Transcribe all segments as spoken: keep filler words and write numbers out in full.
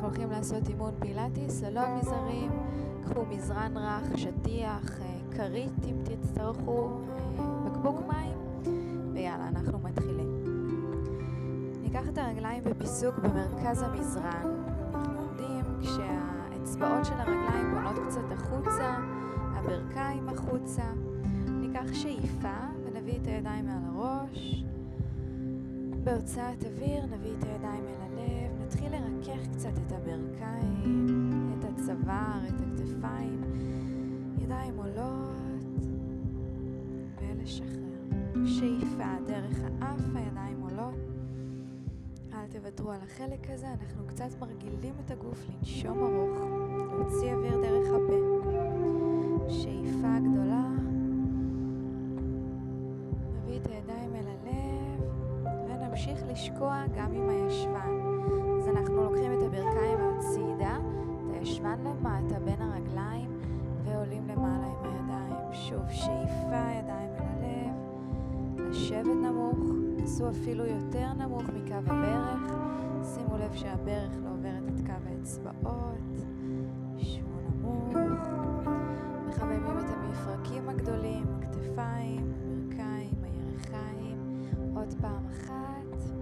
הולכים לעשות אימון פילאטיס ללא אביזרים. קחו מזרן רך, שטיח, כרית אם תצטרכו, בקבוק מים, ויאללה, אנחנו מתחילים. ניקח את הרגליים בפיסוק במרכז המזרן. אנחנו עומדים כשהאצבעות של הרגליים פונות קצת החוצה, הברכיים החוצה. ניקח שאיפה ונביא את הידיים מעל הראש. בהוצאת אוויר נביא את הידיים אל הלב. נתחיל לרכך קצת את הברכיים, את הצוואר, את הכתפיים. ידיים עולות ולשחרר. שאיפה דרך האף, הידיים עולות. אל תוותרו על החלק הזה, אנחנו קצת מרגילים את הגוף לנשום ארוך, להוציא אוויר דרך הפה. שאיפה גדולה. נביא את הידיים אל הלב ונמשיך לשקוע גם עם הישבן. אז אנחנו לוקחים את הברכיים הצידה, את הישבן למטה בין הרגליים ועולים למעלה עם הידיים. שוב שאיפה, ידיים אל הלב, לשבת נמוך, נסו אפילו יותר נמוך מקו הברך. שימו לב שהברך לא עוברת את קו האצבעות. שבו נמוך. מחממים את המפרקים הגדולים, הכתפיים, הברכיים, הירכיים. עוד פעם אחת.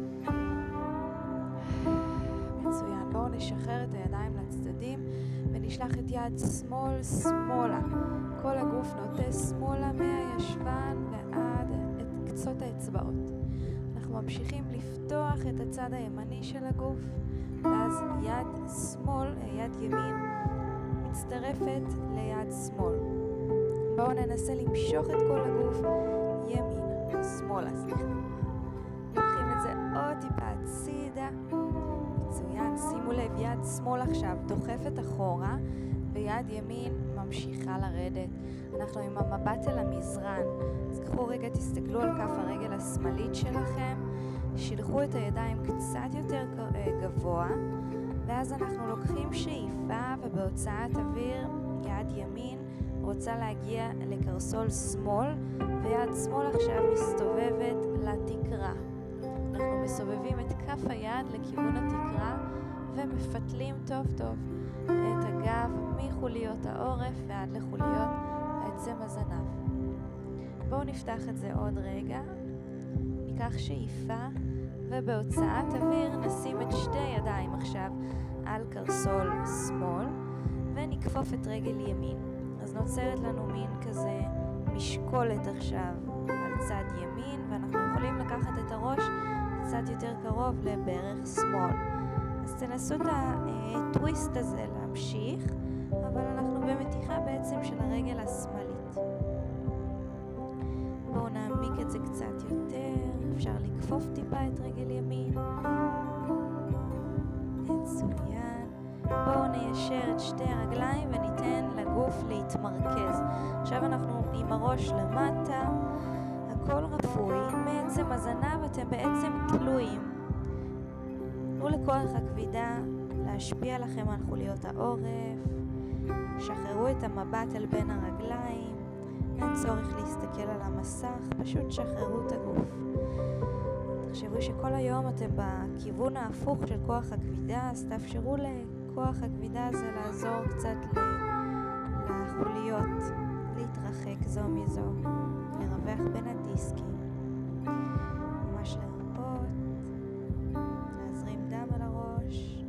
מצוין. בואו נשחרר את הידיים לצדדים ונשלח את יד שמאל שמאלה. כל הגוף נוטה שמאלה מהישבן ועד את קצות האצבעות. אנחנו ממשיכים לפתוח את הצד הימני של הגוף, ואז יד שמאל, יד ימין, מצטרפת ליד שמאל. בואו ננסה למשוך את כל הגוף ימינה, שמאלה, סליחה. לוקחים את זה עוד טיפה הצידה. מצוין, שימו לב, יד שמאל עכשיו דוחפת אחורה, ויד ימין ממשיכה לרדת. אנחנו עם המבט אל המזרן. אז קחו רגע, תסתכלו על כף הרגל השמאלית שלכם, שילחו את הידיים קצת יותר גבוה, ואז אנחנו לוקחים שאיפה, ובהוצאת אוויר יד ימין רוצה להגיע לקרסול שמאל, ויד שמאל עכשיו מסתובבת לתקרה. אנחנו מסובבים את כף היד לכיוון התקרה ומפתלים טוב טוב את הגב מחוליות העורף ועד לחוליות העצם הזנב. בואו נפתח את זה עוד רגע. ניקח שאיפה ובהוצאת אוויר נשים את שתי ידיים עכשיו על קרסול שמאל ונכפוף את רגל ימין. אז נוצרת לנו מין כזה משקולת עכשיו על צד ימין, ואנחנו יכולים לקחת את הראש קצת יותר קרוב לברך שמאל. אז תנסו את הטוויסט הזה להמשיך, אבל אנחנו במתיחה בעצם של הרגל השמאלית. בואו נעמיק את זה קצת יותר, אפשר לכפוף טיפה את רגל ימין. מצוין. בואו ניישר את שתי הרגליים וניתן לגוף להתמרכז. עכשיו אנחנו עם הראש למטה, הכל רפוי, מעצם הזנב אתם בעצם תלויים. תנו לכוח הכבידה להשפיע לכם על חוליות העורף, שחררו את המבט אל בין הרגליים, אין צורך להסתכל על המסך, פשוט שחררו את הגוף. תחשבו שכל היום אתם בכיוון ההפוך של כוח הכבידה, אז תאפשרו לכוח הכבידה הזה לעזור קצת לחוליות, להתרחק זו מזו, לרווח בין הדיסקים, ממש לרפות, להזרים דם על הראש.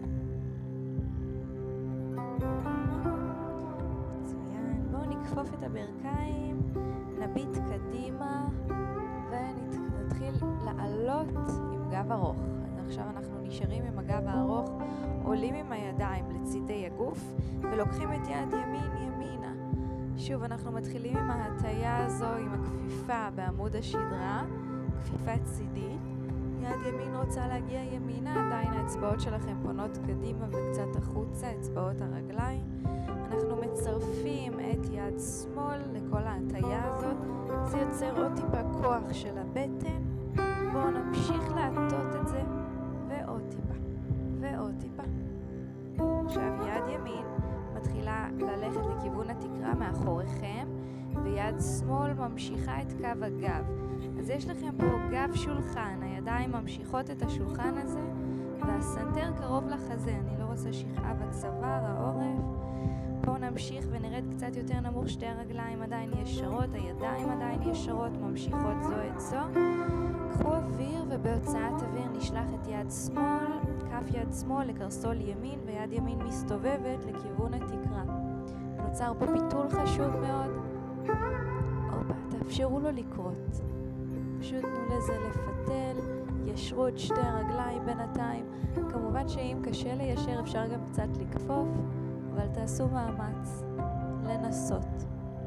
מצוין. בואו נכפוף את הברכיים, נביט קדימה ונתחיל לעלות עם גב ארוך. אז עכשיו אנחנו נשארים עם הגב הארוך, עולים עם הידיים לצידי הגוף ולוקחים את יד ימין ימינה. שוב אנחנו מתחילים עם ההטיה הזו, עם הכפיפה בעמוד השדרה, כפיפה צידית. יד ימין רוצה להגיע ימינה, עדיין האצבעות שלכם פונות קדימה וקצת החוצה, אצבעות הרגליים. אנחנו מצרפים את יד שמאל לכל ההטיה הזאת, זה יוצר עוד טיפה כוח של הבטן. בואו נמשיך להטות את זה, ועוד טיפה, ועוד טיפה. עכשיו יד ימין מתחילה ללכת לכיוון התקרה מאחוריכם, ויד שמאל ממשיכה את קו הגב. אז יש לכם פה גב שולחן, הידיים ממשיכות את השולחן הזה, והסנטר קרוב לחזה, אני לא רוצה שכחה בצוואר, העורף. בואו נמשיך ונרד קצת יותר נמוך, שתי הרגליים עדיין ישרות, הידיים עדיין ישרות, ממשיכות זו את זו. קחו אוויר ובהוצאת אוויר נשלח את יד שמאל, כף יד שמאל לקרסול ימין ויד ימין מסתובבת לכיוון התקרה. נוצר פה ביטול חשוב מאוד. אופה, תאפשרו לו לקרות. פשוט תנו לזה לפתל, ישרו את שתי הרגליים בינתיים. כמובן שאם קשה ליישר אפשר גם קצת לקפוף, אבל תעשו מאמץ לנסות.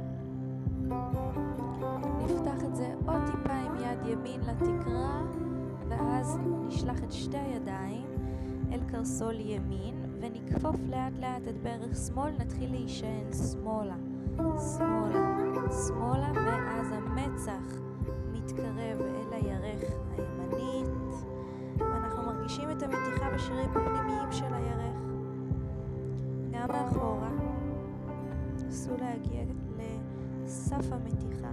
נפתח את זה עוד טיפה עם יד ימין לתקרה, ואז נשלח את שתי הידיים אל קרסול ימין, ונקפוף לאט לאט את ברך שמאל, נתחיל להישען שמאלה, שמאלה, שמאלה, ואז המצח מתקרב אל הירך הימנית, ואנחנו מרגישים את המתיחה בשרירים הפנימיים של הירך. גם מאחורה, נסו להגיע לסף המתיחה.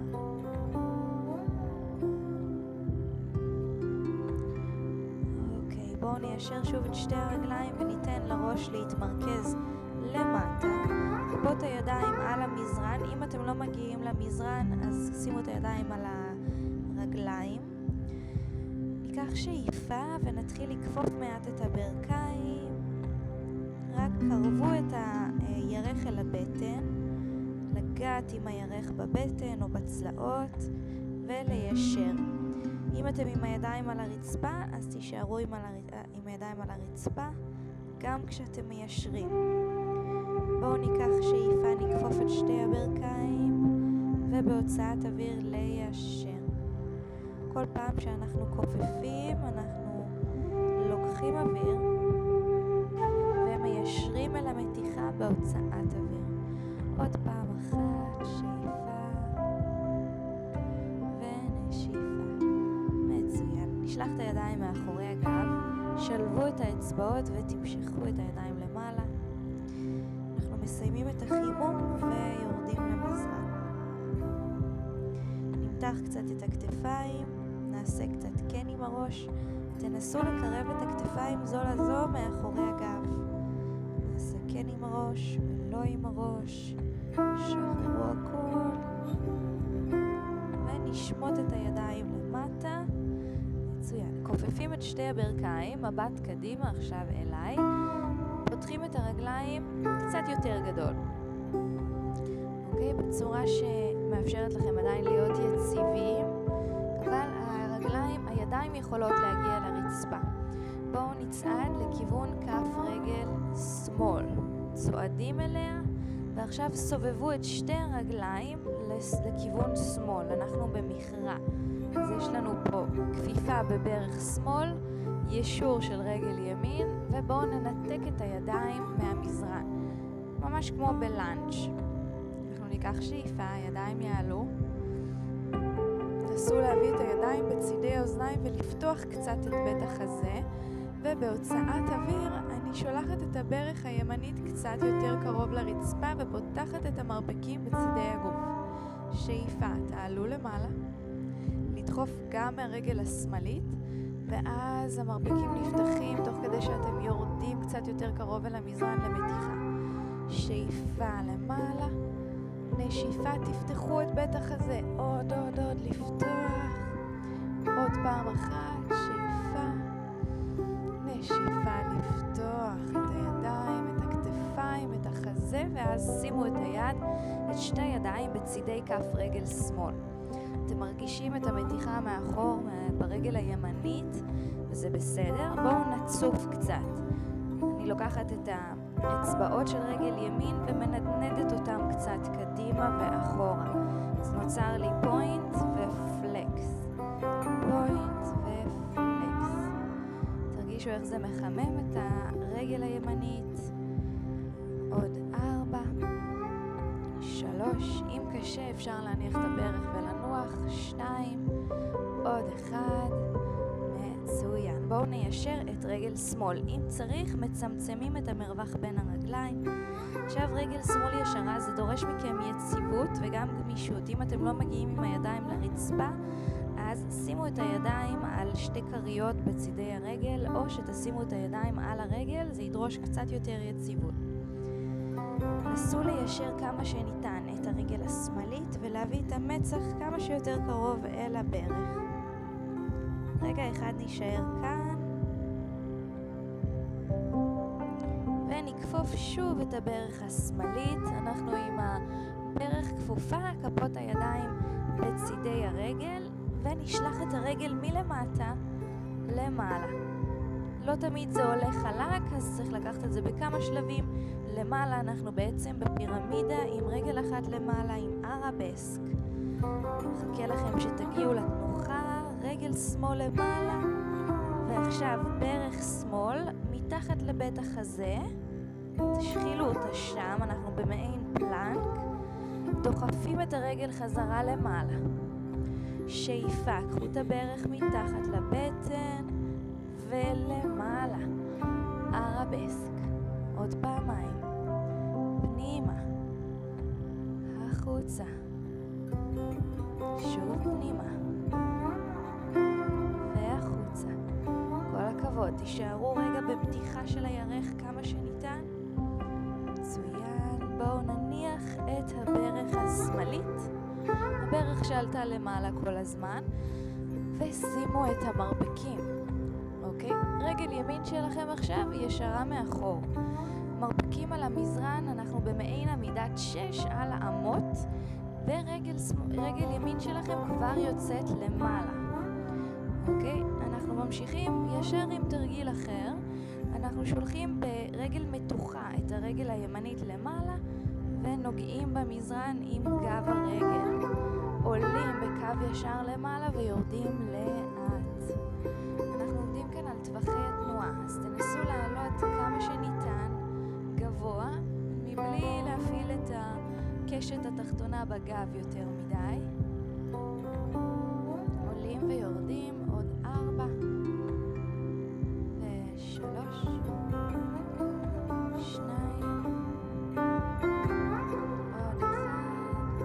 אוקיי, בואו ניישר שוב את שתי הרגליים וניתן לראש להתמרכז למטה. כפות הידיים על המזרן, אם אתם לא מגיעים למזרן אז שימו את הידיים על הרגליים. ניקח שאיפה ונתחיל לקפוף מעט את הברכיים. רק קרבו את הירך אל הבטן, לגעת עם הירך בבטן או בצלעות וליישר. אם אתם עם הידיים על הרצפה אז תישארו עם, הר... עם הידיים על הרצפה גם כשאתם מיישרים. בואו ניקח שאיפה, נקפוף את שתי הברכיים ובהוצאת אוויר ליישר. כל פעם שאנחנו קופפים אנחנו לוקחים אוויר ומיישרים אל המתיחה בהוצאת אוויר. עוד פעם אחת, שאיפה ונשיפה. מצוין. נשלח את הידיים מאחורי הגב, שלבו את האצבעות ותמשכו את הידיים למעלה. אנחנו מסיימים את החימום ויורדים למזרן. נמתח קצת את הכתפיים, נעשה קצת כן עם הראש. תנסו לקרב את הכתפיים זו לזו מאחורי הגב. נעשה כן עם הראש ולא עם הראש. שחררו הכל ונשמוט את הידיים למטה. מצוין. כופפים את שתי הברכיים, מבט קדימה עכשיו אליי. פותחים את הרגליים קצת יותר גדול. אוקיי? בצורה שמאפשרת לכם עדיין להיות יציבים, אבל הרגליים, הידיים יכולות להגיע לרצפה. בואו נצעד לכיוון כף רגל שמאל. צועדים אליה, ועכשיו סובבו את שתי הרגליים לכיוון שמאל. אנחנו במכרה. אז יש לנו פה כפיפה בברך שמאל, ישור של רגל ימין, ובואו ננתק את הידיים מהמזרן. ממש כמו בלאנץ'. אנחנו ניקח שאיפה, הידיים יעלו. נסו להביא את הידיים בצידי האוזניים ולפתוח קצת את בית החזה, ובהוצאת אוויר אני שולחת את הברך הימנית קצת יותר קרוב לרצפה ופותחת את המרפקים בצידי הגוף. שאיפה, תעלו למעלה, לדחוף גם מהרגל השמאלית, ואז המרפקים נפתחים תוך כדי שאתם יורדים קצת יותר קרוב אל המזרן למתיחה. שאיפה למעלה, נשיפה, תפתחו את בית החזה, עוד עוד עוד לפתוח, עוד פעם אחת, שאיפה, נשיפה, לפתוח את הידיים, את הכתפיים, את החזה, ואז שימו את היד, את שתי ידיים בצידי כף רגל שמאל. אתם מרגישים את המתיחה מאחור ברגל הימנית, וזה בסדר. בואו נצוף קצת. אני לוקחת את האצבעות של רגל ימין ומנדנדת אותם קצת קדימה ואחורה. אז נוצר לי פוינט ופלקס. פוינט ופלקס. תרגישו איך זה מחמם את הרגל הימנית. עוד ארבע, שלוש, אם קשה אפשר להניח את הברך ולנוח, שתיים, עוד אחד, מצוין. בואו ניישר את רגל שמאל. אם צריך, מצמצמים את המרווח בין הרגליים. עכשיו רגל שמאל ישרה, זה דורש מכם יציבות וגם גמישות. אם אתם לא מגיעים עם הידיים לרצפה, אז שימו את הידיים על שתי כריות בצידי הרגל, או שתשימו את הידיים על הרגל, זה ידרוש קצת יותר יציבות. נסו ליישר כמה שניתן את הרגל השמאלית ולהביא את המצח כמה שיותר קרוב אל הברך. רגע אחד נשאר כאן. ונכפוף שוב את הברך השמאלית. אנחנו עם הברך כפופה, כפות הידיים בצידי הרגל, ונשלח את הרגל מלמטה למעלה. לא תמיד זה הולך חלק, אז צריך לקחת את זה בכמה שלבים. למעלה אנחנו בעצם בפירמידה עם רגל אחת למעלה עם ארבסק. מחכה לכם שתגיעו לתנוחה, רגל שמאל למעלה, ועכשיו ברך שמאל מתחת לבית החזה, תשחילו אותה שם, אנחנו במעין פלנק, דוחפים את הרגל חזרה למעלה. שאיפה, קחו את הברך מתחת לבטן ולמעלה, ארבסק, עוד פעמיים, פנימה, החוצה, שוב פנימה והחוצה. כל הכבוד, תישארו רגע בפתיחה של הירך כמה שניתן. מצוין, בואו נניח את הברך השמאלית, הברך שעלתה למעלה כל הזמן, ושימו את המרפקים. אוקיי? רגל ימין שלכם עכשיו היא ישרה מאחור. מרפקים על המזרן, אנחנו במעין עמידת שש על האמות, ורגל רגל ימין שלכם כבר יוצאת למעלה. אוקיי? אנחנו ממשיכים ישר עם תרגיל אחר. אנחנו שולחים ברגל מתוחה את הרגל הימנית למעלה, ונוגעים במזרן עם גב הרגל. עולים בקו ישר למעלה ויורדים לאט. אנחנו עומדים כאן על טווחי התנועה, אז תנסו לעלות כמה שניתן גבוה, מבלי להפעיל את הקשת התחתונה בגב יותר מדי. עולים ויורדים, עוד ארבע ושלוש, שניים, עוד אחד.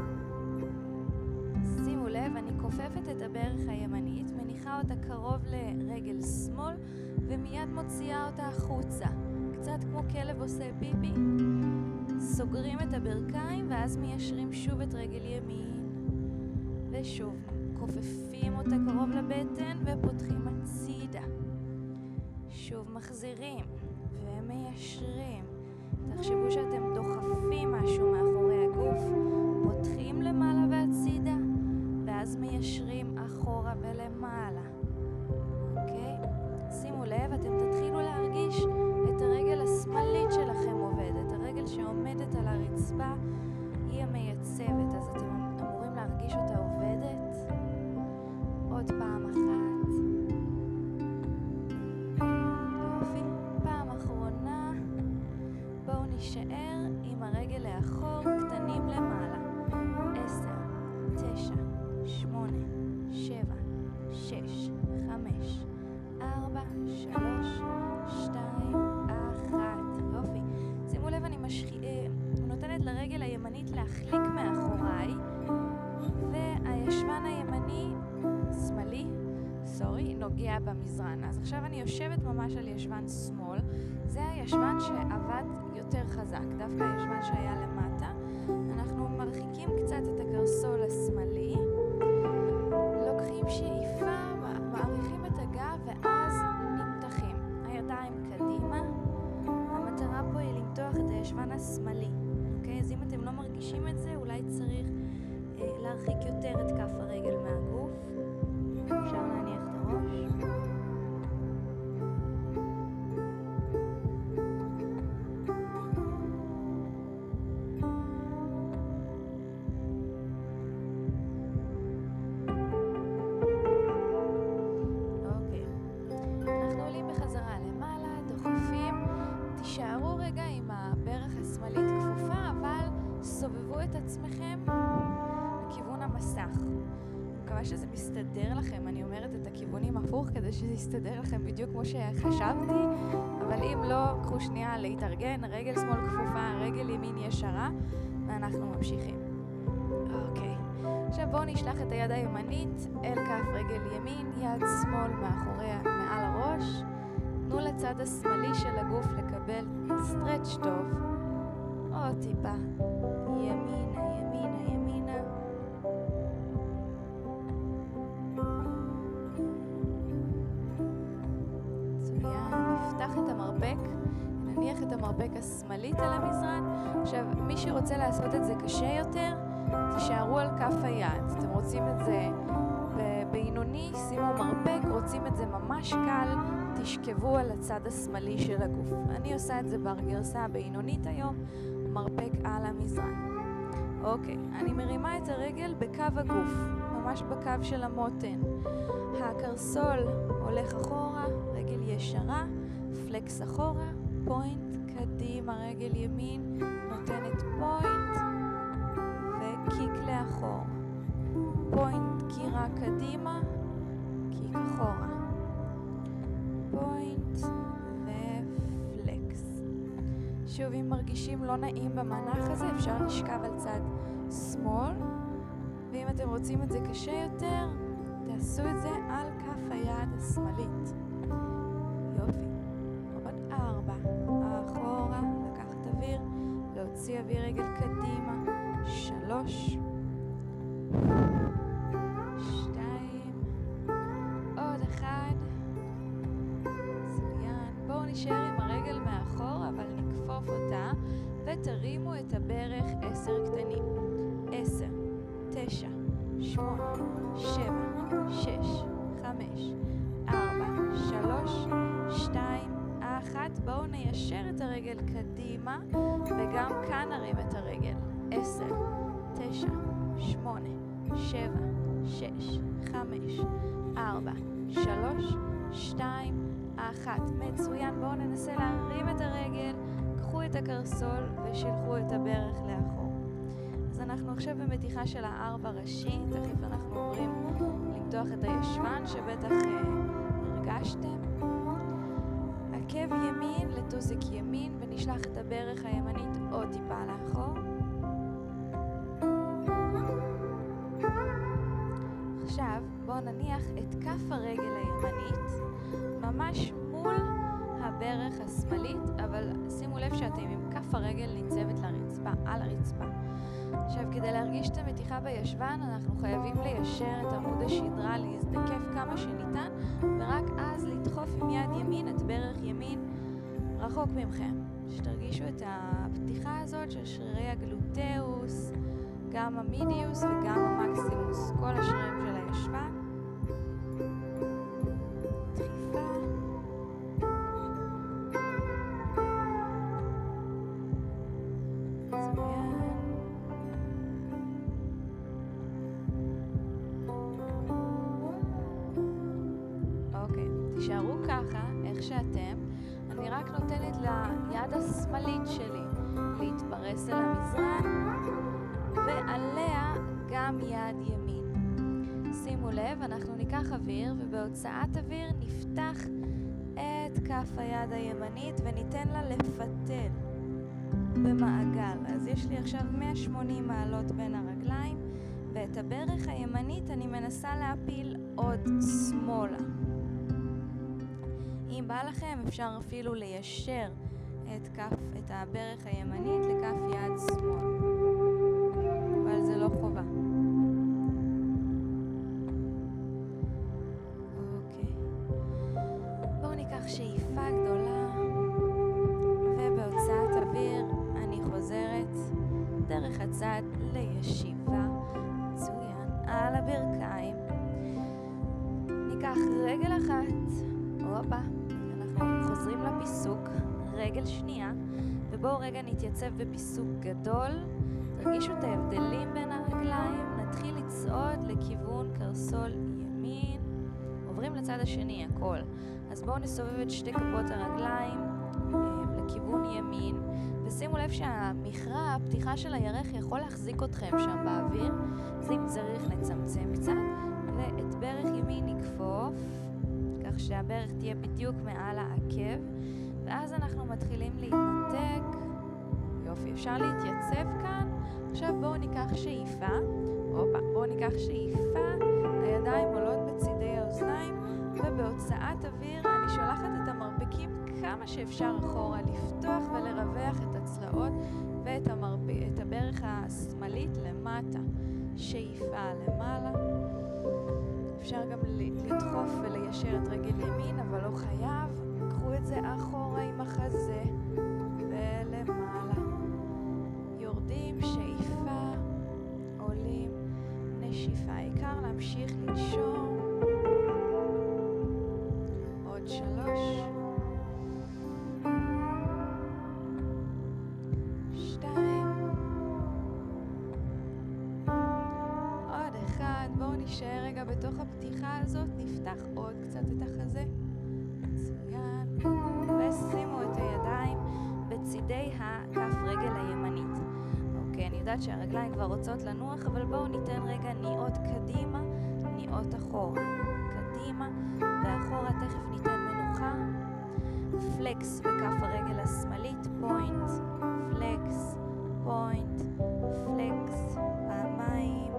שימו לב, אני כופפת את הברך הימנית, מניחה אותה קרוב לרגל שמאל ומיד מוציאה אותה החוצה, קצת כמו כלב עושה פיפי. סוגרים את הברכיים ואז מיישרים שוב את רגל ימין, ושוב כופפים אותה קרוב לבטן ופותחים הצידה. שוב מחזירים ומיישרים. תחשבו שאתם דוחפים משהו מאחורי הגוף, פותחים למעלה והצידה, ואז מיישרים אחורה ולמעלה. אוקיי? שימו לב, אתם תתחילו להרגיש את הרגל השמאלית שלכם עובדת. הרגל שעומדת על הרצפה היא המייצבת, אז אתם אמורים להרגיש אותה עובדת. עוד פעם אחת. יופי. פעם אחרונה. בואו נשאר עם הרגל לאחור, קטנים למעלה. עשר, תשע, שמונה, שבע, שש, חמש, ארבע, שלוש, שתיים, אחת. יופי. שימו לב, אני משחי... נותנת לרגל הימנית להחליק מאחוריי, והישבן הימני, שמאלי, סורי, נוגע במזרן. אז עכשיו אני יושבת ממש על ישבן שמאל. זה הישבן שעבד יותר חזק, דווקא הישבן שהיה למטה. אנחנו מרחיקים קצת את הקרסול השמאלי, לוקחים שאיפה, מעריכים את הגב ואז נמתחים. הידיים קדימה. המטרה פה היא למתוח את הישבן השמאלי. אוקיי? אז אם אתם לא מרגישים את זה, אולי צריך אה, להרחיק יותר את כף הרגל מהגוף. אפשר להניח את הראש. אוקיי. אנחנו עולים בחזרה למעלה, דוחפים. תישארו רגע עם הברך השמאלית כפופה, אבל סובבו את עצמכם לכיוון המסך. אני מקווה שזה מסתדר לכם, אני אומרת את הכיוונים הפוך כדי שזה יסתדר לכם בדיוק כמו שחשבתי, אבל אם לא, קחו שנייה להתארגן, רגל שמאל כפופה, רגל ימין ישרה, ואנחנו ממשיכים. אוקיי. עכשיו בואו נשלח את היד הימנית אל כף רגל ימין, יד שמאל מאחוריה מעל הראש. תנו לצד השמאלי של הגוף לקבל סטרץ' טוב. עוד טיפה. ימינה, ימינה, ימינה. מצוין. נפתח את המרפק. נניח את המרפק השמאלית על המזרן. עכשיו, מי שרוצה לעשות את זה קשה יותר, תישארו על כף היד. אתם רוצים את זה בבינוני, שימו מרפק, רוצים את זה ממש קל, תשכבו על הצד השמאלי של הגוף. אני עושה את זה בגרסה הבינונית היום, מרפק על המזרן. אוקיי, אני מרימה את הרגל בקו הגוף, ממש בקו של המותן. הקרסול הולך אחורה, רגל ישרה, פלקס אחורה, פוינט, קדימה, רגל ימין, נותנת פוינט, וקיק לאחור. פוינט, גירה קדימה, קיק אחורה. פוינט ופלקס. שוב, אם מרגישים לא נעים במנח הזה, אפשר לשכב על צד שמאל, ואם אתם רוצים את זה קשה יותר, תעשו את זה על כף היד השמאלית. יופי. עוד ארבע. אחורה, לקחת אוויר, להוציא אוויר רגל קדימה. שלוש. שתיים. עוד אחד. מצוין. בואו נשאר עם הרגל מאחור, אבל נקפוף אותה, ותרימו את הברך עשר קטנים. עשר, תשע, שמונה, שבע, שש, חמש, ארבע, שלוש, שתיים, אחת. בואו ניישר את הרגל קדימה, וגם כאן נרים את הרגל. עשר, תשע, שמונה, שבע, שש, חמש, ארבע, שלוש, שתיים, אחת. מצוין. בואו ננסה להרים את הרגל, קחו את הקרסול ושילחו את הברך לאחור. אז אנחנו עכשיו במתיחה של הארבע ראשי, תכף אנחנו עוברים למתוח את הישבן שבטח אה, הרגשתם. עקב ימין לטוסיק ימין, ונשלח את הברך הימנית עוד טיפה לאחור. עכשיו בואו נניח את כף הרגל הימנית ממש מול הברך השמאלית, אבל שימו לב שאתם עם כף הרגל ניצבת לרצפה, על הרצפה. עכשיו, כדי להרגיש את המתיחה בישבן, אנחנו חייבים ליישר את עמוד השדרה, להזדקף כמה שניתן, ורק אז לדחוף עם יד ימין את ברך ימין רחוק ממכם. שתרגישו את הפתיחה הזאת של שרירי הגלוטאוס, גם המידיוס וגם המקסימוס, כל השרירים של הישבן. דחיפה. מצוין. אוקיי, תישארו ככה, איך שאתם. אני רק נותנת ליד השמאלית שלי להתפרס אל המזרן, ועליה גם יד ימין. שימו לב, אנחנו ניקח אוויר, ובהוצאת אוויר נפתח את כף היד הימנית וניתן לה לפתל במעגל. אז יש לי עכשיו מאה ושמונים מעלות בין הרגליים, ואת הברך הימנית אני מנסה להפיל עוד שמאלה. אם בא לכם, אפשר אפילו ליישר את כף, את הברך הימנית לכף יד שמאל. אבל זה לא חובה. אוקיי. בואו ניקח שאיפה גדולה, ובהוצאת אוויר אני חוזרת דרך הצד לישיבה. מצוין. על הברכיים. ניקח רגל אחת. הופה. אנחנו חוזרים לפיסוק. רגל שנייה. ובואו רגע נתייצב בפיסוק גדול. תרגישו את ההבדלים בין הרגליים, נתחיל לצעוד לכיוון קרסול ימין, עוברים לצד השני הכל. אז בואו נסובב את שתי כפות הרגליים לכיוון ימין, ושימו לב שהמכרע, הפתיחה של הירך יכול להחזיק אתכם שם באוויר, אז אם צריך נצמצם קצת, ואת ברך ימין נקפוף, כך שהברך תהיה בדיוק מעל העקב, ואז אנחנו מתחילים להתנתק. יופי, אפשר להתייצב כאן. עכשיו בואו ניקח שאיפה הופה, בואו ניקח שאיפה, הידיים עולות בצידי האוזניים, ובהוצאת אוויר אני שולחת את המרפקים כמה שאפשר אחורה, לפתוח ולרווח את הצלעות ואת המרפ... את הברך השמאלית למטה. שאיפה למעלה. אפשר גם לדחוף וליישר את רגל ימין, אבל לא חייב. קחו את זה אחורה עם החזה ולמעלה. יורדים, שאיפה, עולים, נשיפה. העיקר להמשיך לנשום. עוד שלוש. שתיים. עוד אחד. בואו נשאר רגע בתוך הפתיחה הזאת. נפתח עוד קצת את החזה. מצוין. ושימו את הידיים בצידי הכף רגל הימנית. אוקיי, אני יודעת שהרגליים כבר רוצות לנוח, אבל בואו ניתן רגע ניעות קדימה, ניעות אחורה. קדימה ואחורה, תכף ניתן מנוחה. פלקס בכף הרגל השמאלית, פוינט, פלקס, פוינט, פלקס, פעמיים.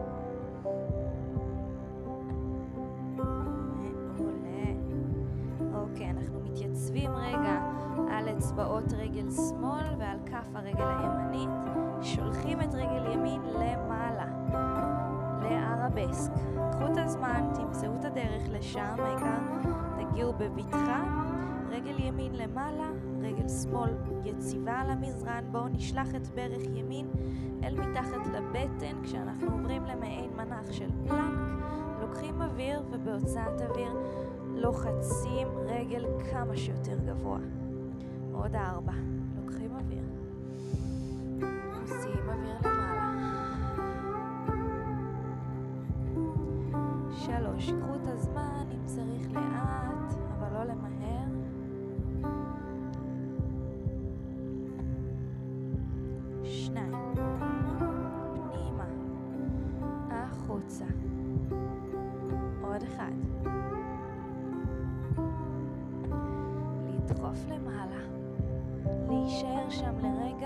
מעולה. אוקיי, אנחנו מתייצבים רגע על אצבעות רגל שמאל ועל כף הרגל הימנית. שולחים את רגל ימין למעלה, לארבסק. קחו את הזמן, תמצאו את הדרך לשם, העיקר תגיעו בבטחה. רגל ימין למעלה, רגל שמאל יציבה על המזרן. בואו נשלח את ברך ימין אל מתחת לבטן כשאנחנו עוברים למעין מנח של פלנק. לוקחים אוויר ובהוצאת אוויר לוחצים רגל כמה שיותר גבוה. עוד ארבע. לוקחים אוויר. מוציאים אוויר למעלה. שלוש. קחו את הזמן אם צריך לאט, אבל לא למהר. שניים. פנימה. החוצה. עוד אחד. לדחוף למעלה. להישאר שם לרגע.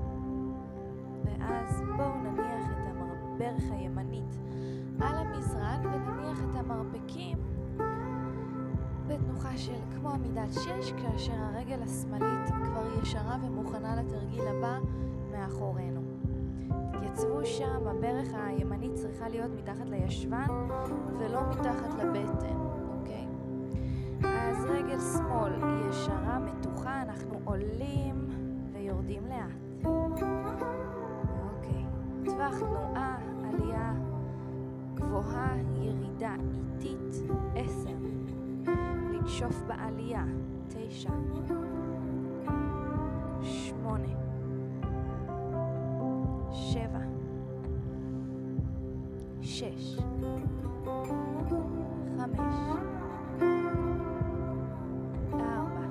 ואז בואו נניח את הברך הימנית על המזרן ונניח את המרפקים בתנוחה של כמו עמידת שש, כאשר הרגל השמאלית כבר ישרה ומוכנה לתרגיל הבא מאחורינו. תתייצבו שם, הברך הימנית צריכה להיות מתחת לישבן ולא מתחת לבטן, אוקיי? אז רגל שמאל ישרה, מתוחה, אנחנו עולים ויורדים לאט. אוקיי, טווח תנועה, עלייה גבוהה, ירידה איטית, עשר. לנשוף בעלייה, תשע. שמונה. שבע. שש. חמש. ארבע.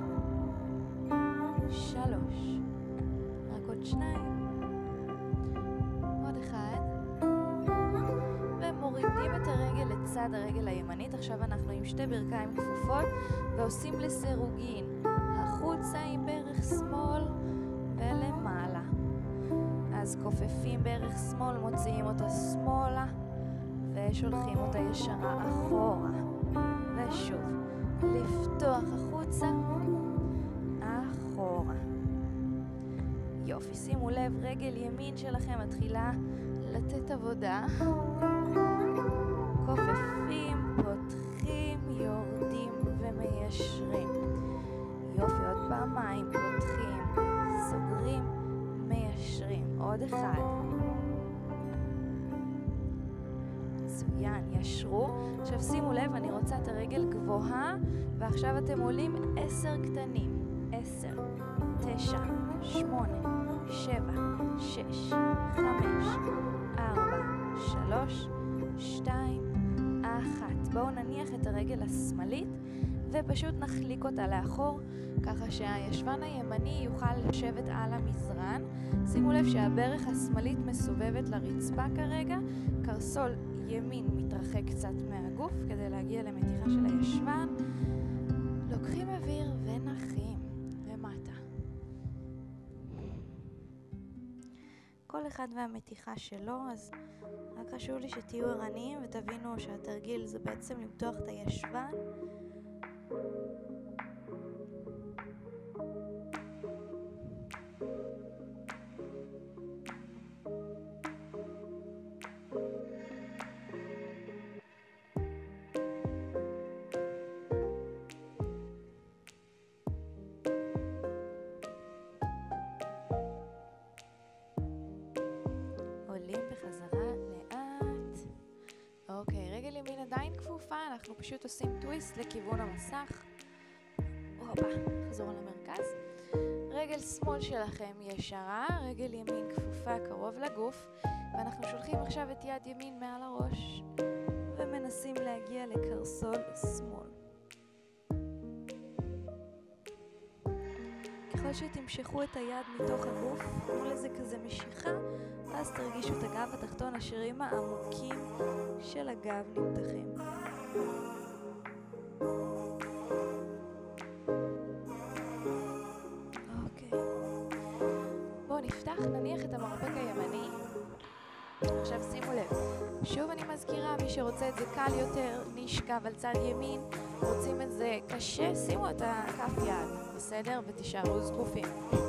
שלוש. רק עוד שניים. עוד אחד. ומורידים את הרגל לצד הרגל הימנית. עכשיו אנחנו עם שתי ברכיים כפופות ועושים לסירוגין. החוצה עם ברך שמאל ולמעלה. אז כופפים ברך שמאל, מוציאים אותה שמאלה ושולחים אותה ישרה אחורה. ושוב, לפתוח החוצה, אחורה. יופי, שימו לב, רגל ימין שלכם מתחילה לתת עבודה. כופפים, פותחים, יורדים ומיישרים. יופי, עוד פעמיים, פותחים, סוגרים, מיישרים. עוד אחד. מצוין, ישרו. עכשיו שימו לב, אני רוצה את הרגל גבוהה, ועכשיו אתם עולים עשר קטנים. עשר, תשע, שמונה, שבע, שש, חמש, ארבע, שלוש, שתיים, אחת. בואו נניח את הרגל השמאלית ופשוט נחליק אותה לאחור, ככה שהישבן הימני יוכל לשבת על המזרן. שימו לב שהברך השמאלית מסובבת לרצפה כרגע, קרסול ימין מתרחק קצת מהגוף כדי להגיע למתיחה של הישבן. לוקחים אוויר ונחים למטה. כל אחד והמתיחה שלו, אז רק חשוב לי שתהיו ערניים ותבינו שהתרגיל זה בעצם למתוח את הישבן. אנחנו פשוט עושים טוויסט לכיוון המסך. הופה, חזור למרכז. רגל שמאל שלכם ישרה, רגל ימין כפופה קרוב לגוף, ואנחנו שולחים עכשיו את יד ימין מעל הראש ומנסים להגיע לקרסול שמאל. ככל שתמשכו את היד מתוך הגוף, תנו לזה כזה משיכה, ואז תרגישו את הגב התחתון, השרירים העמוקים של הגב נמתחים. אוקיי. בואו נפתח, נניח את המרפק הימני. עכשיו שימו לב, שוב אני מזכירה, מי שרוצה את זה קל יותר, נשכב על צד ימין, רוצים את זה קשה, שימו את הכף יד, בסדר? ותישארו זקופים.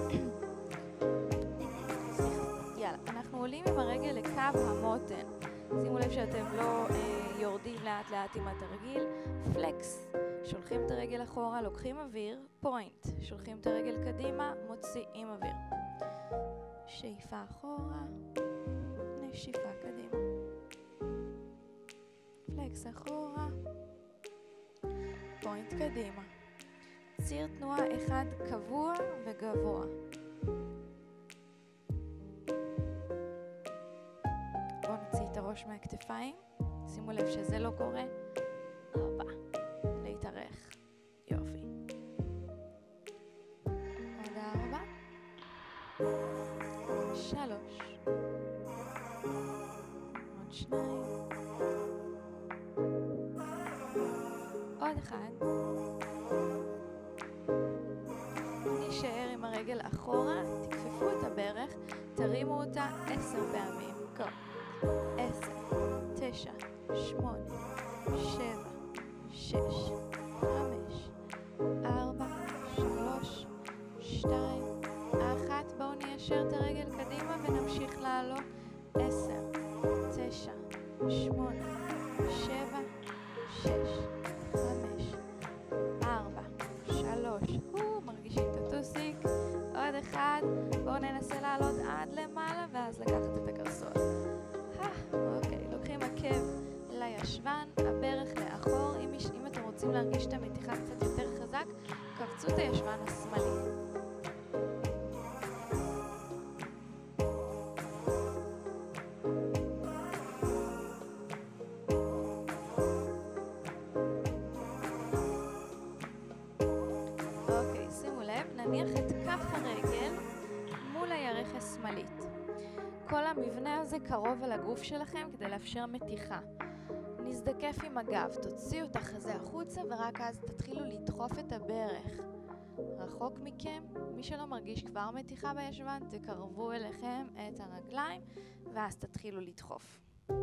יאללה, אנחנו עולים עם הרגל לקו המותן. שימו לב שאתם לא אה, יורדים לאט לאט עם התרגיל. פלקס, שולחים את הרגל אחורה, לוקחים אוויר, פוינט, שולחים את הרגל קדימה, מוציאים אוויר. שאיפה אחורה, נשיפה קדימה. פלקס אחורה, פוינט קדימה. ציר תנועה אחד קבוע וגבוה. בואו נוציא את הראש מהכתפיים. שימו לב שזה לא קורה. הופה, להתארך. יופי. עוד ארבע. שלוש. עוד שניים. עוד אחד. נשאר עם הרגל אחורה, תכפפו את הברך, תרימו אותה עשר פעמים. גו. עשר, תשע, שמונה, שבע, שש, חמש, ארבע, שלוש, שתיים, אחת. בואו ניישר את הרגל קדימה ונמשיך לעלות. עשר, תשע, שמונה, שבע, שש, חמש, ארבע, שלוש. מרגישים את הטוסיק. עוד אחד. בואו ננסה לעלות עד למעלה ואז לקחת את הקרסול. אוקיי, לוקחים עקב לישבן, הברך לאחור. אם, אם אתם רוצים להרגיש את המתיחה קצת יותר חזק, קבצו את הישבן השמאלי. אוקיי, שימו לב, נניח את כף הרגל מול הירך השמאלית. כל המבנה הזה קרוב על הגוף שלכם כדי לאפשר מתיחה. נזדקף עם הגב, תוציאו את החזה החוצה ורק אז תתחילו לדחוף את הברך. רחוק מכם, מי שלא מרגיש כבר מתיחה בישבן, תקרבו אליכם את הרגליים ואז תתחילו לדחוף.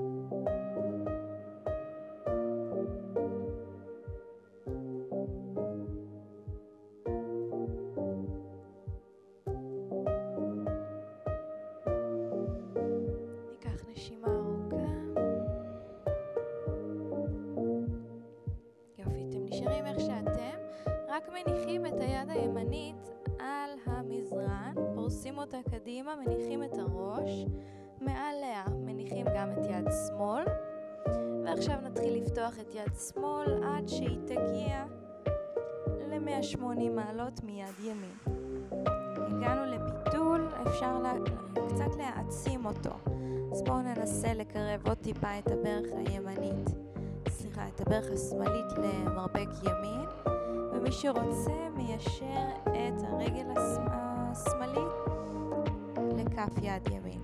רק מניחים את היד הימנית על המזרן, פורסים אותה קדימה, מניחים את הראש, מעליה מניחים גם את יד שמאל, ועכשיו נתחיל לפתוח את יד שמאל עד שהיא תגיע ל-מאה ושמונים מעלות מיד ימין. הגענו לביטול, אפשר לה... קצת להעצים אותו, אז בואו ננסה לקרב עוד טיפה את הברך הימנית, סליחה, את הברך השמאלית למרפק ימין. ומי שרוצה מיישר את הרגל השמאלית לכף יד ימין.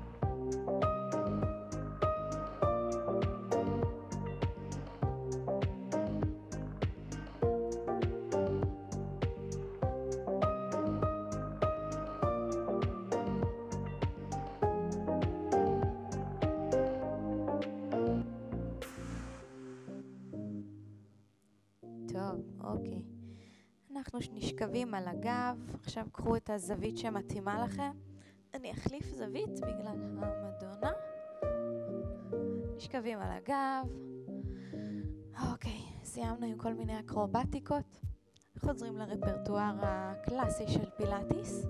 טוב, אוקיי. אנחנו נשכבים על הגב, עכשיו קחו את הזווית שמתאימה לכם. אני אחליף זווית בגלל המדונה. נשכבים על הגב. אוקיי, סיימנו עם כל מיני אקרובטיקות. חוזרים לרפרטואר הקלאסי של פילאטיס.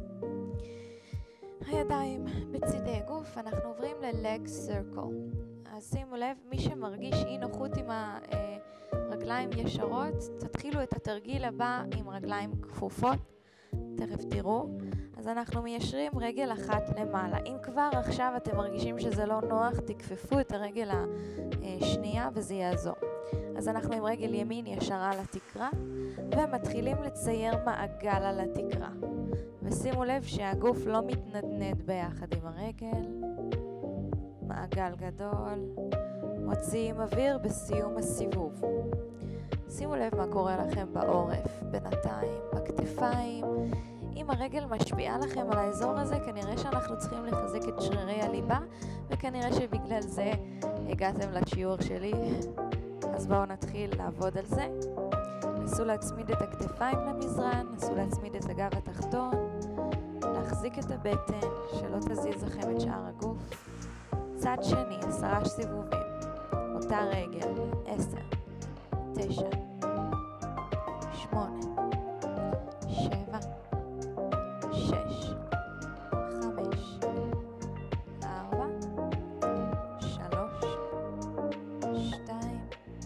הידיים בצידי הגוף, אנחנו עוברים ל-leg circle. אז שימו לב, מי שמרגיש אי נוחות עם הרגליים ישרות, תתחילו את התרגיל הבא עם רגליים כפופות. תכף תראו. אז אנחנו מיישרים רגל אחת למעלה. אם כבר עכשיו אתם מרגישים שזה לא נוח, תכפפו את הרגל השנייה וזה יעזור. אז אנחנו עם רגל ימין ישרה על התקרה, ומתחילים לצייר מעגל על התקרה. ושימו לב שהגוף לא מתנדנד ביחד עם הרגל. מעגל גדול. מוציאים אוויר בסיום הסיבוב. שימו לב מה קורה לכם בעורף, בינתיים, בכתפיים. אם הרגל משפיעה לכם על האזור הזה, כנראה שאנחנו צריכים לחזק את שרירי הליבה, וכנראה שבגלל זה הגעתם לשיעור שלי. אז בואו נתחיל לעבוד על זה. נסו להצמיד את הכתפיים למזרן, נסו להצמיד את הגב התחתון, להחזיק את הבטן, שלא תזיז לכם את שאר הגוף. צד שני, עשרה סיבובים. אותה רגל, עשר, תשע, שמונה, שבע, שש, חמש, ארבע, שלוש, שתיים,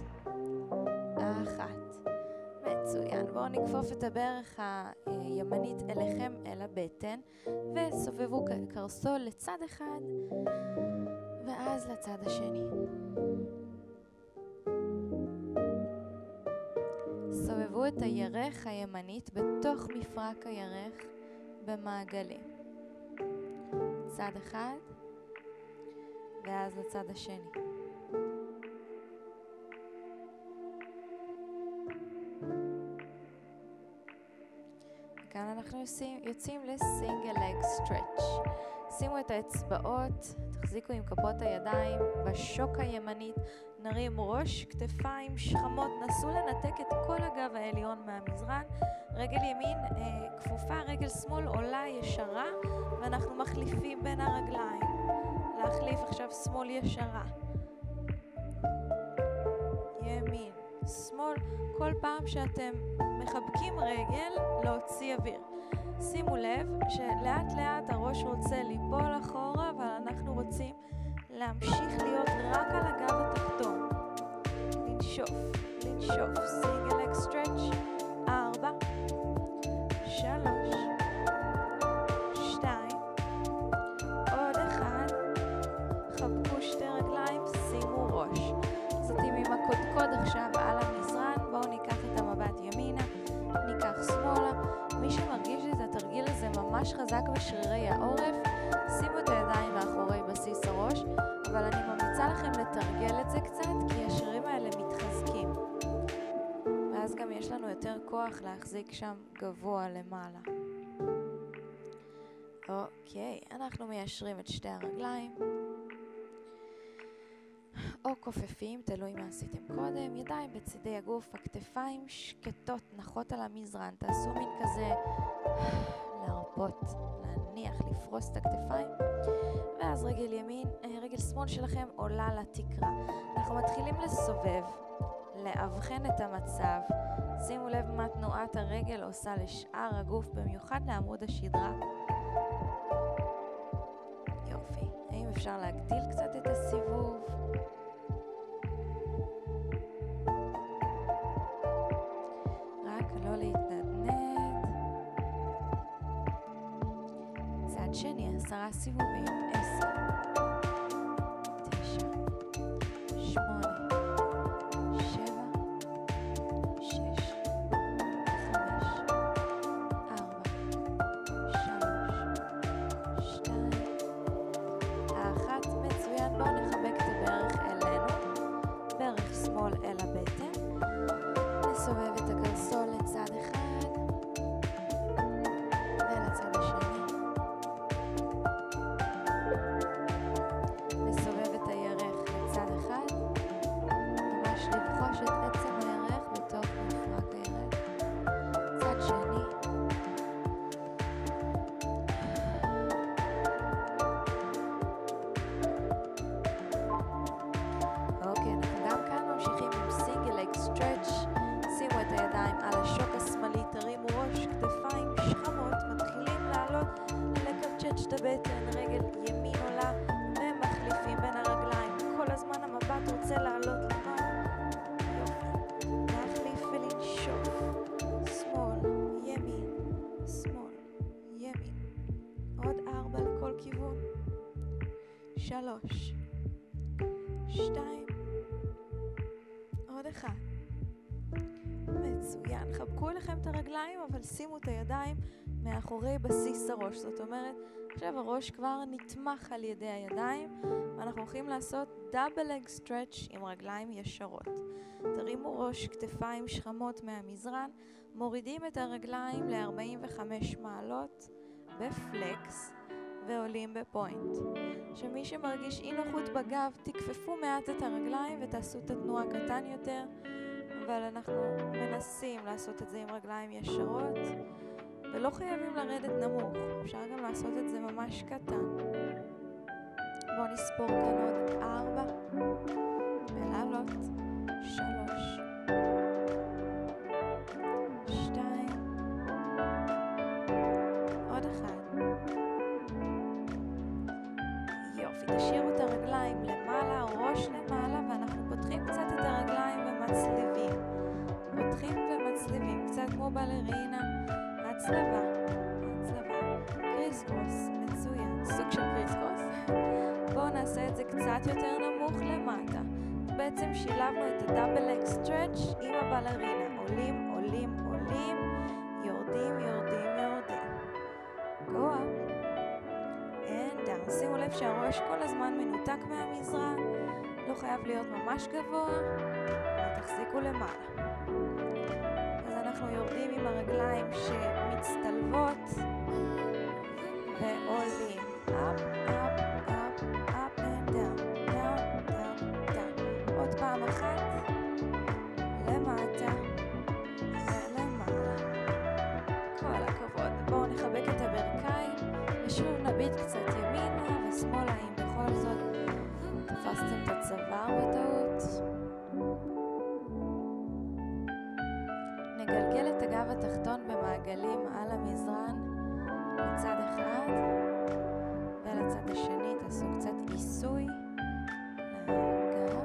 אחת. מצוין. בואו נכפוף את הברך הימנית אליכם אל הבטן, וסובבו קרסול לצד אחד, ואז לצד השני. סובבו את הירך הימנית בתוך מפרק הירך במעגלים. צד אחד, ואז לצד השני. כאן אנחנו יוצאים, יוצאים לסינגל לג סטרץ'. שימו את האצבעות, תחזיקו עם כפות הידיים בשוק הימנית, נרים ראש, כתפיים, שכמות, נסו לנתק את כל הגב העליון מהמזרן. רגל ימין אה, כפופה, רגל שמאל עולה ישרה, ואנחנו מחליפים בין הרגליים. להחליף עכשיו שמאל ישרה. ימין, שמאל, כל פעם שאתם מחבקים רגל, להוציא אוויר. שימו לב שלאט לאט הראש רוצה ליפול אחורה, אבל אנחנו רוצים להמשיך להיות רק על הגב התחתון. לנשוף, לנשוף. סינגל לג סטרץ'. ארבע, שלוש, שתיים, עוד אחד. חבקו שתי רגליים, שימו ראש. זאתים עם הקודקוד עכשיו על המזרן. בואו ניקח את המבט ימינה, ניקח שמאלה. מי שמרגיש את התרגיל הזה ממש חזק בשרירי העורף, שימו את הידיים מאחורי בסיס הראש, אבל אני ממליצה לכם לתרגל את זה קצת, כי השרירים האלה מתחזקים. ואז גם יש לנו יותר כוח להחזיק שם גבוה למעלה. אוקיי, אנחנו מיישרים את שתי הרגליים. או כופפים, תלוי מה עשיתם קודם. ידיים בצידי הגוף, הכתפיים שקטות, נחות על המזרן. תעשו מין כזה להרפות, להניח, לפרוס את הכתפיים. ואז רגל ימין, רגל שמאל שלכם עולה לתקרה. אנחנו מתחילים לסובב, לאבחן את המצב. שימו לב מה תנועת הרגל עושה לשאר הגוף, במיוחד לעמוד השדרה. יופי. האם אפשר להגדיל קצת את הסיבוב? לא להתנדנד. צד שני, עשרה סיבובים. עשר, תשע, שמונה, שבע, שש, חמש, ארבע, שלוש, שתיים, אחת. מצוין. בואו נחבק את הברך אלינו, ברך שמאל אל הבטן. נסובב את הקרסול לצד אחד ולצד השני. נסובב את הירך לצד אחד את הבטן, רגל ימין עולה ומחליפים בין הרגליים. כל הזמן המבט רוצה לעלות למעלה. יופי. להחליף ולנשוף. שמאל, ימין, שמאל, ימין. עוד ארבע לכל כיוון. שלוש. שתיים. עוד אחד. מצוין. חבקו אליכם את הרגליים, אבל שימו את הידיים מאחורי בסיס הראש. זאת אומרת, עכשיו הראש כבר נתמך על ידי הידיים, ואנחנו הולכים לעשות double leg stretch עם רגליים ישרות. תרימו ראש, כתפיים, שכמות מהמזרן, מורידים את הרגליים ל-ארבעים וחמש מעלות בפלקס, ועולים בפוינט. שמי שמרגיש אי נוחות בגב, תכפפו מעט את הרגליים ותעשו את התנועה קטן יותר, אבל אנחנו מנסים לעשות את זה עם רגליים ישרות, ולא חייבים לרדת נמוך, אפשר גם לעשות את זה ממש קטן. בואו נספור כאן עוד ארבע, ולעלות, שלוש, שתיים, עוד אחד. יופי, תשאירו את הרגליים למעלה, ראש למעלה, ואנחנו פותחים קצת את הרגליים ומצליבים. פותחים ומצליבים, קצת כמו בלרינה. הצלבה, הצלבה, קריס קרוס, מצוין, סוג של קריס קרוס. בואו נעשה את זה קצת יותר נמוך למטה. בעצם שילבנו את הדאבל לג סטרץ' עם הבלרינה. עולים, עולים, עולים, יורדים, יורדים, יורדים. Go up and down. שימו לב שהראש כל הזמן מנותק מהמזרן, לא חייב להיות ממש גבוה, ותחזיקו למעלה. אנחנו יורדים עם הרגליים שמצטלבות ועולים up, up, up, up and down, down, down, down. עוד פעם אחת, למטה ולמעלה. כל הכבוד. בואו נחבק את הברכיים ושוב נביט קצת ימינה ושמאלה אם בכל זאת תפסתם את הצוואר בטעות. נגלגל את הגב התחתון במעגלים על המזרן לצד אחד ולצד השני. תעשו קצת עיסוי לגב.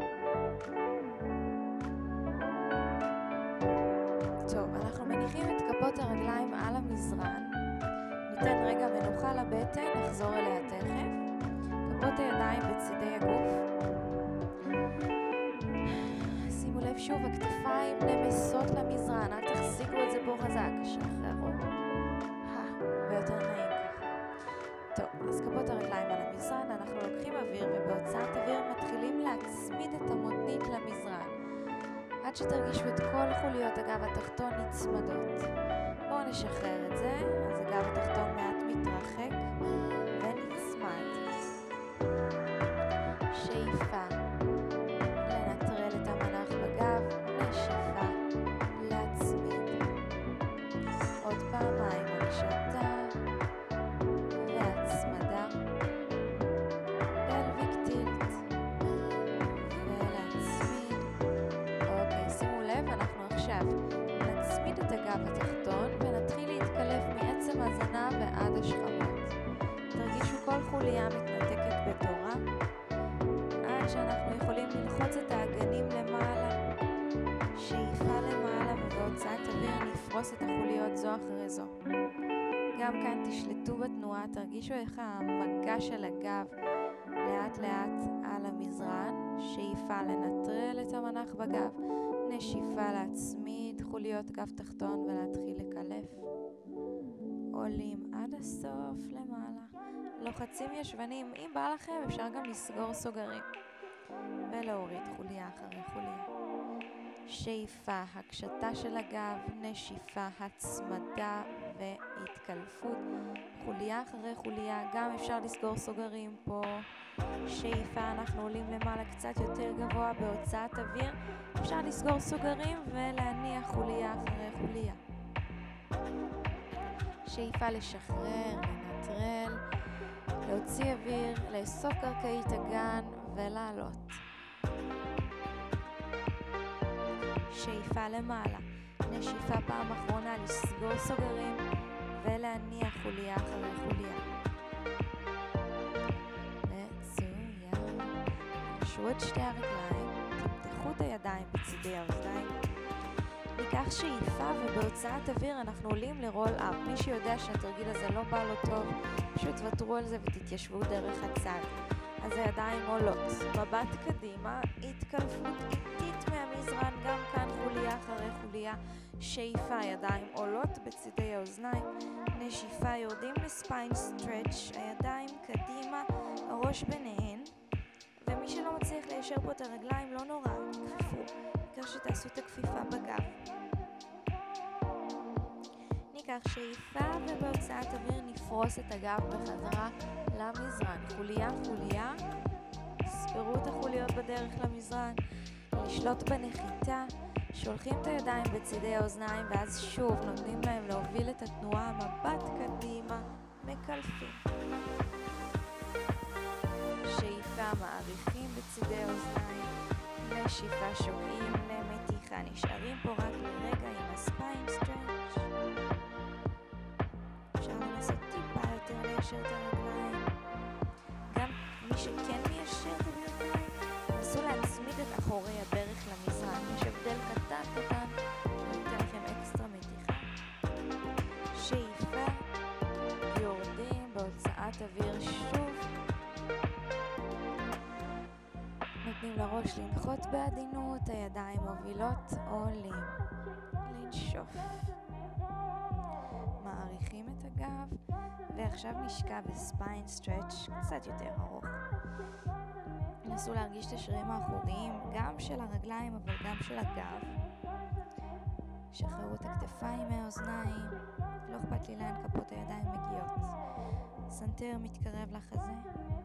טוב, אנחנו מניחים את כפות הרגליים על המזרן. ניתן רגע מנוחה לבטן, נחזור אליה תכף. כפות הידיים בצידי הגוף. שוב, הכתפיים נמסות למזרן, אל תחזיקו את זה פה חזק, שחררו. ויותר נעים ככה. טוב, אז כפות הרגליים על המזרן, אנחנו לוקחים אוויר ובהוצאת אוויר מתחילים להצמיד את המותנית למזרן. עד שתרגישו את כל חוליות הגב התחתון נצמדות. בואו נשחרר את זה, אז הגב התחתון מעט מתרחק ונצמד. שאיפה. פעמיים הקשתה והצמדה, פלוויק טילט ולהצמיד. אוקיי, שימו לב, אנחנו עכשיו נצמיד את הגב התחתון ונתחיל להתקלף מעצם הזנב ועד השכבות. תרגישו כל חוליה מתנתקת בתורה עד שאנחנו יכולים ללחוץ את האגנים למעלה. שאיפה למעלה ובהוצאת אוויר נפרוס את החוליות זו אחרי זו. גם כאן תשלטו בתנועה, תרגישו איך המגע של הגב לאט לאט על המזרן. שאיפה לנטרל את המנח בגב, נשיפה להצמיד חוליות גב תחתון ולהתחיל לקלף. עולים עד הסוף למעלה. לוחצים ישבנים, אם בא לכם אפשר גם לסגור סוגרים ולהוריד חוליה אחרי חוליה. שאיפה, הקשתה של הגב, נשיפה, הצמדה והתקלפות. חוליה אחרי חוליה, גם אפשר לסגור סוגרים פה. שאיפה, אנחנו עולים למעלה קצת יותר גבוה בהוצאת אוויר. אפשר לסגור סוגרים ולהניח חוליה אחרי חוליה. שאיפה לשחרר, לנטרל, להוציא אוויר, לאסוף קרקעית הגן ולעלות. שאיפה למעלה, נשיפה פעם אחרונה, לסגור סוגרים ולהניח חוליה אחרי חוליה. תפתחו את שתי הרגליים, תמתחו את הידיים בצדי האוזניים. ניקח שאיפה ובהוצאת אוויר אנחנו עולים לרול אפ. מי שיודע שהתרגיל הזה לא בא לו טוב, פשוט תוותרו על זה ותתיישבו דרך הצד. אז הידיים עולות, מבט קדימה, התקלפות איטית מהמזרן, גם כאן חוליה אחרי חוליה. שאיפה, ידיים עולות בצדי האוזניים, נשיפה, יורדים לספיין סטרץ', הידיים קדימה, הראש ביניהן. ומי שלא מצליח ליישר פה את הרגליים, לא נורא, תכפיפו, בעיקר שתעשו את הכפיפה בגב. ניקח שאיפה ובהוצאת אוויר נפרוס את הגב בחזרה למזרן, חוליה חוליה, ספרו את החוליות בדרך למזרן, לשלוט בנחיתה, שולחים את הידיים בצדי האוזניים ואז שוב נותנים להם להוביל את התנועה, מבט קדימה, מקלפים. שאיפה מעריכים בצדי האוזניים, נשיפה שוקעים למתיחה, נשארים פה רק לרגע עם הספיין סטרץ'. אפשר לנסות טיפה יותר ליישר את הרגליים. גם מי שכן מיישר את הרגליים, נסו להצמיד את אחורי הברך למזרן. יש הבדל קטן קטן, וניתן לכם אקסטרה מתיחה. שאיפה, יורדים בהוצאת אוויר שוב. נותנים לראש לנחות בעדינות, הידיים מובילות, עולים. לנשוף. מעריכים את הגב, ועכשיו נשקע בספיין סטרץ' קצת יותר ארוך. נסו להרגיש את השרירים האחוריים, גם של הרגליים אבל גם של הגב. שחררו את הכתפיים מהאוזניים, לא אכפת לי לאן כפות הידיים מגיעות. סנטר מתקרב לחזה.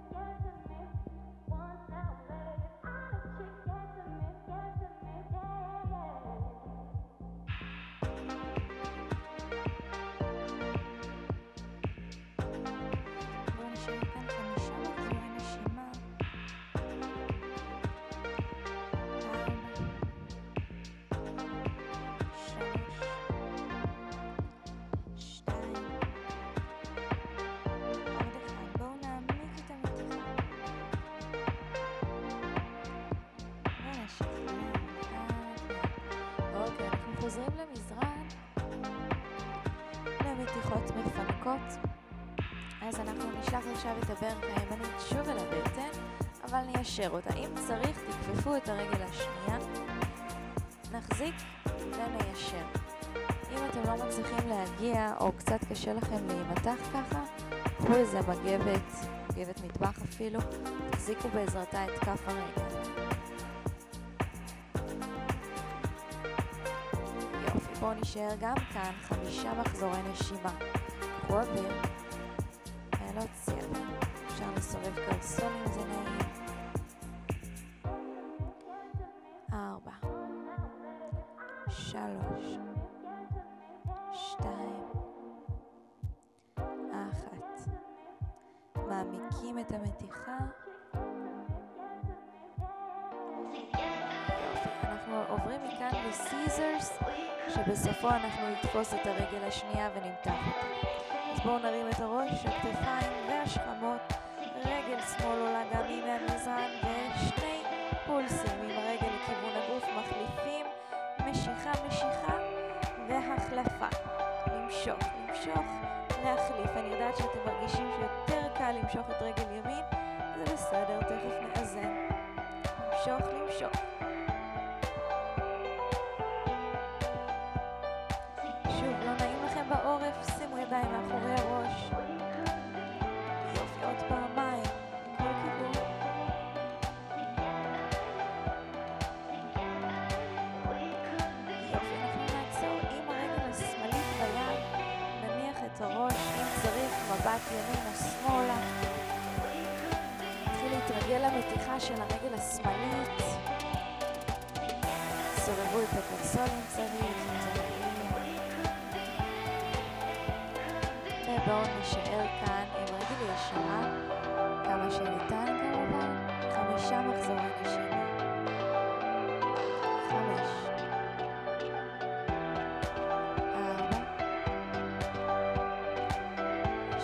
חוזרים למזרן, למתיחות מפנקות. אז אנחנו נשלח עכשיו את הברך הימנית שוב אל הבטן, אבל ניישר אותה. אם צריך, תכפפו את הרגל השנייה, נחזיק וניישר. אם אתם לא מצליחים להגיע או קצת קשה לכם להימתח ככה, קחו איזה מגבת, מגבת מטבח אפילו, תחזיקו בעזרתה את כף הרגל. בואו נשאר גם כאן חמישה מחזורי נשימה. קחו אוויר ולהוציא אוויר. אפשר לסובב קרסולים, זה נעים. ארבע, שלוש, שתיים, אחת. מעמיקים את המתיחה. אנחנו עוברים מכאן לסיזרס, שבסופו אנחנו נתפוס את הרגל השנייה ונמתח אותה. אז בואו נרים את הראש, הכתפיים והשכמות, רגל שמאל עולה גם היא מהמזרן, ושני פולסים עם הרגל לכיוון הגוף, מחליפים, משיכה, משיכה והחלפה. למשוך, למשוך, להחליף. אני יודעת שאתם מרגישים שיותר קל למשוך את רגל ימין, זה בסדר, תכף נאזן. למשוך, למשוך. בעורף, שימו ידיים מאחורי הראש. יופי, עוד פעמיים, כל כיוון. יופי, אנחנו נעצור עם הרגל השמאלית ביד, נניח את הראש, אם צריך, מבט ימין או שמאלה. נתחיל להתרגל למתיחה של הרגל השמאלית. סובבו את הקרסול אם צריך. ובואו נשאר כאן עם רגל ישרה, כמה שניתן כמובן, חמישה מחזורי נשימה. חמש, ארבע,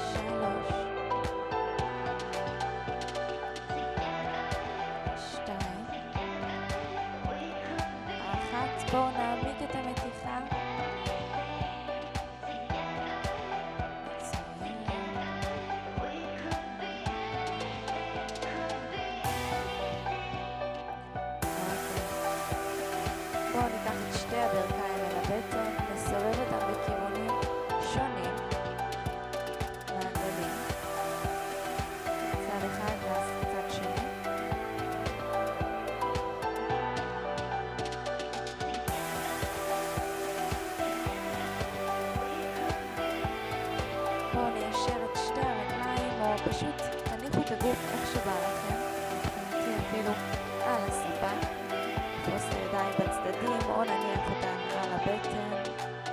שלוש, שתיים, שתי הברכיים אל הבטן, נסובב אותם בכיוונים שונים מעגלים. צד אחד ואז צד שני. בואו ניישר את שתי הרגליים, או פשוט תניחו את הגוף איך שבא לכם. מבחינתי אפילו על הספה. תפוס את הידיים בצדדים, או נניח אותן על הבטן.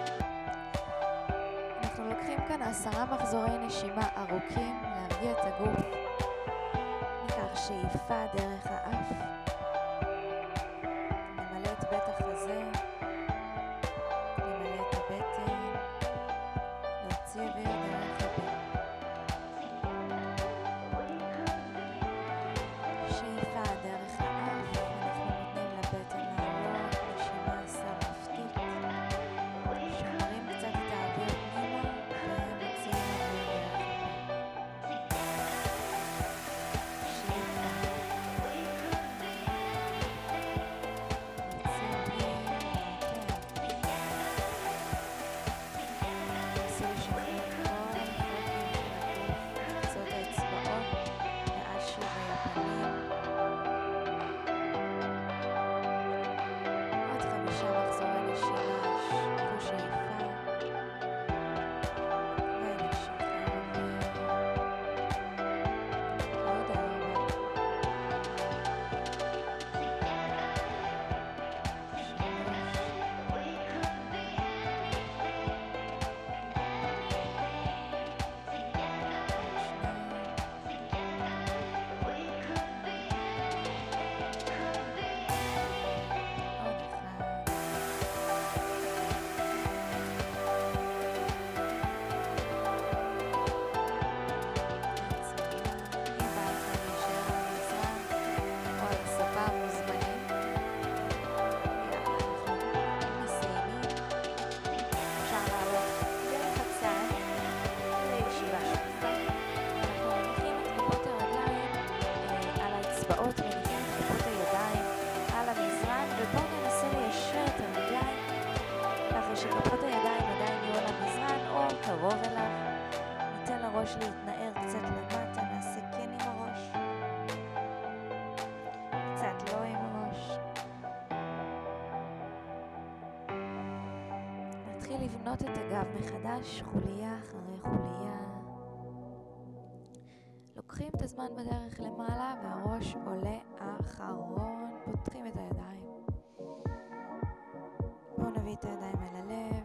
אנחנו לוקחים כאן עשרה מחזורי נשימה ארוכים, להרגיע את הגוף. ניקח שאיפה דרך האף. נמלא את בית החזה. נמלא את הבטן. להוציא אוויר דרך הפה. שאיפה דרך האף. אנחנו נותנים לבטן לעלות. נשימה שרפתית. שומרים קצת את האוויר פנימה ומוציאים אוויר דרך הפה. שאיפה. נוציא אוויר מהפה. נסו לשחרר כל החלקים של הגוף, מקצות האצבעות ועד שורי הפנים. עוד חמישה מחזורי נשימה, קחו שאיפה ונשחרר אוויר. עוד ארבע, מניחים את כפות הידיים על המזרן, ובואו ננסה ליישר את הרגליים ככה שכפות הידיים עדיין יהיו על המזרן או קרוב אליו. ניתן לראש להתנער קצת למטה, נעשה כן עם הראש, קצת לא עם הראש. נתחיל לבנות את הגב מחדש, חוליה אחרי חוליה. לוקחים את הזמן בדרך למעלה והראש עולה אחרון, פותחים את הידיים. בואו נביא את הידיים אל הלב,